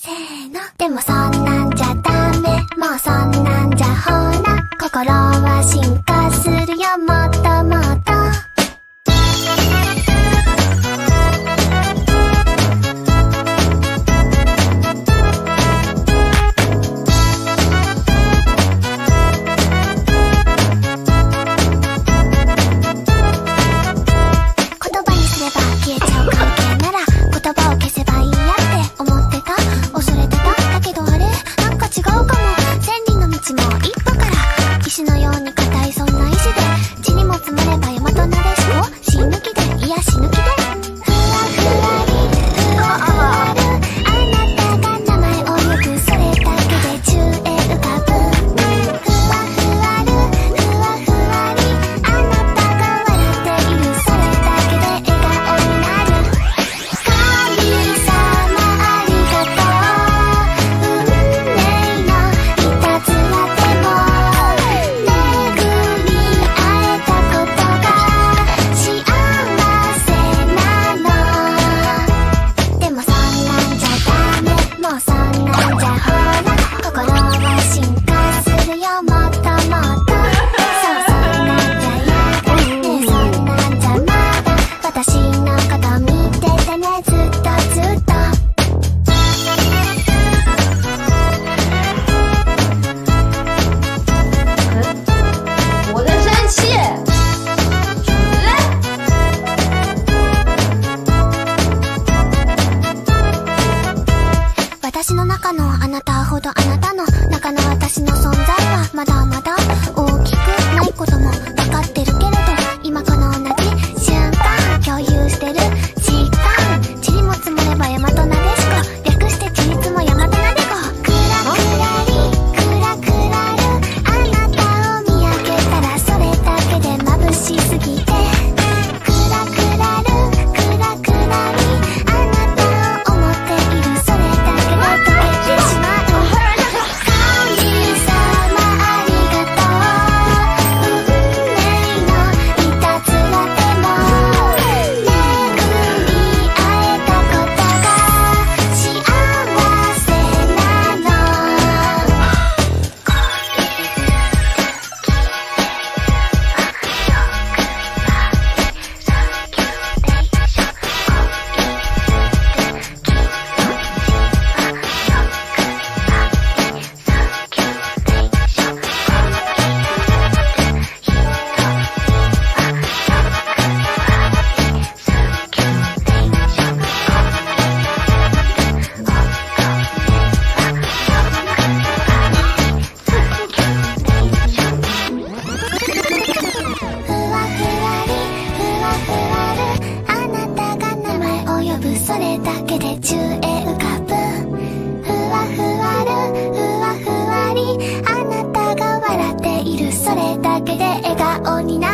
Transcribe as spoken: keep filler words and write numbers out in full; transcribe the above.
せーの。でもそんなんじゃダメ、もうそんなんじゃほら心は進化するよ、もっともっと。石のように硬いそんな石で地にも積もれば山となでしこ死ぬ気でいや死ぬ気でふわふわりふわふわるあなたが名前を呼ぶそれだけで宙へ浮かぶふわふわるふわふわりあなたが笑っているそれだけで笑顔になる神様ありがとう運命のいたずらでも私の中のあなたほどあなたの中の私の存在はまだまだ大きくないことも分かってるけれど今この同じ瞬間共有してる時間地にも積もれば山となでしこ略して地に積も山となでこクラクラリクラクラルあなたを見上げたらそれだけで眩しすぎてクラクラルクラクラリあなたを思っているそれだけでそれだけで宙へ浮かぶふわふわるふわふわりあなたが笑っているそれだけで笑顔になる